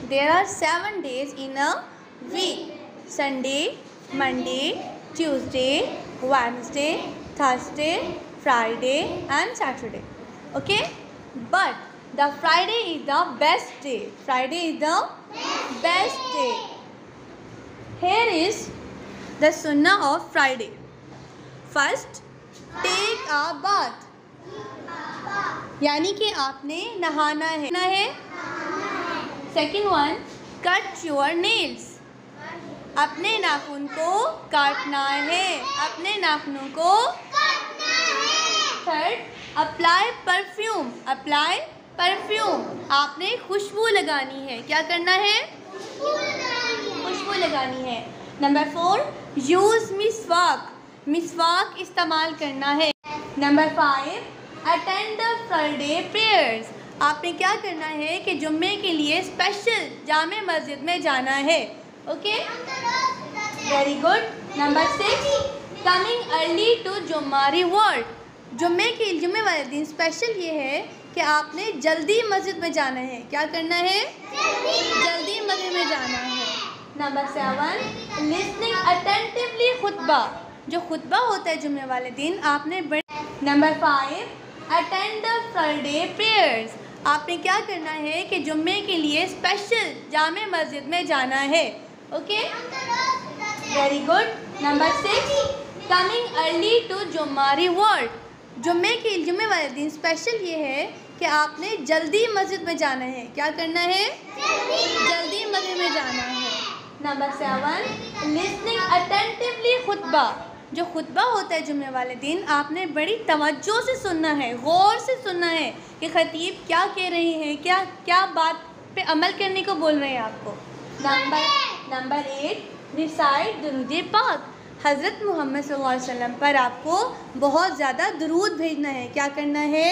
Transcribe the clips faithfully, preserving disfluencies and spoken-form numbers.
there are seven days in a week: Sunday, Monday, Tuesday, Wednesday, Thursday, Friday and Saturday. Okay, but the Friday is the best day. Friday is the best day. Here is the sunnah of Friday. First, take a bath. यानी कि आपने नहाना है ना है second one, cut your nails. अपने नाखून को काटना है. अपने नाखूनों को third, apply perfume. Apply perfume. आपने खुशबू लगानी है. क्या करना है? खुशबू लगानी है. नंबर फोर, यूज़ मिसवाक. मिसवाक इस्तेमाल करना है. Number five, attend the Friday prayers. आपने क्या करना है कि जुम्मे के लिए स्पेशल जामे मस्जिद में जाना है. Okay, very good. Number six, coming early to Jumma reward. जुम्मे के जुम्मे वाले दिन स्पेशल ये है कि आपने जल्दी मस्जिद में जाना है. क्या करना है? जल्दी मस्जिद में जाना है. नंबर सेवन, लिसनिंग अटेंटिवली खुतबा. जो खुतबा होता है जुम्मे वाले दिन आपने बड़े. Number five, attend the Friday prayers. आपने क्या करना है कि जुम्मे के लिए स्पेशल जामे मस्जिद में जाना है. Okay, very good. Number six, coming early to Jumma reward. जुम्मे के जुम्मे वाले दिन स्पेशल ये है कि आपने जल्दी मस्जिद में जाना है. क्या करना है? जल्दी मस्जिद में जाना है. नंबर सेवन, लिसनिंग अटेंटिवली खुतबा. जो खुतबा होता है जुम्मे वाले दिन आपने बड़ी तवज्जो से सुनना है, गौर से सुनना है कि खतीब क्या कह रहे हैं, क्या क्या बात पे अमल करने को बोल रहे हैं आपको. नंबर नंबर एट, रिसाइट दुरूद पाक. हज़रत मोहम्मद सल्लल्लाहु अलैहि वसल्लम पर आपको बहुत ज़्यादा दुरूद भेजना है. क्या करना है?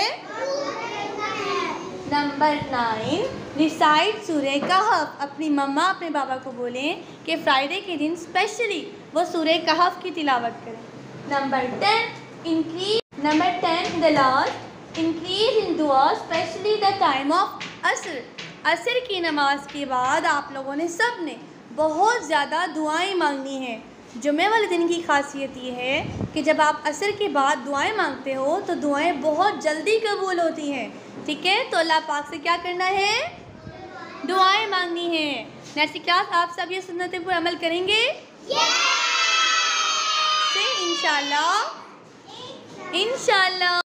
नंबर नाइन, रिसाइट सूरह कहफ. अपनी मम्मा अपने बाबा को बोलें कि फ्राइडे के दिन स्पेशली वो सूरह कहफ की तिलावत करें. Number ten, increase. Number ten, the last, increase in दुआ स्पेशली द टाइम ऑफ असर. असर की नमाज के बाद आप लोगों ने सब ने बहुत ज़्यादा दुआएं मांगनी हैं. जुम्मे वाले दिन की खासियत ये है कि जब आप असर के बाद दुआएं मांगते हो तो दुआएं बहुत जल्दी कबूल होती हैं. ठीक है, तो अल्लाह पाक से क्या करना है? दुआएं मांगनी है. नेक्स्ट क्लास आप सब ये सुन्नतें पर अमल करेंगे से इंशाल्लाह इंशाल्लाह.